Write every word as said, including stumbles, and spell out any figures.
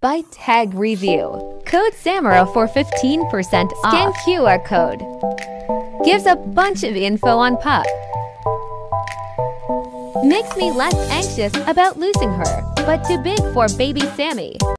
ByteTag review. Code samara for fifteen percent off. Scan Q R code. Gives a bunch of info on pup. Makes me less anxious about losing her, but too big for baby Sammy.